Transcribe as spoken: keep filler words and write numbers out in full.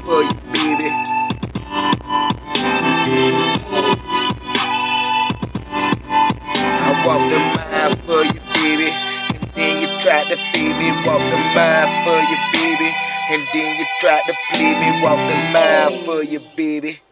for you, baby. I walk the mile for you, baby. And then you tried to feed me. Walk the mile for you, baby. And then you tried to please me. Walk the mile for you, baby.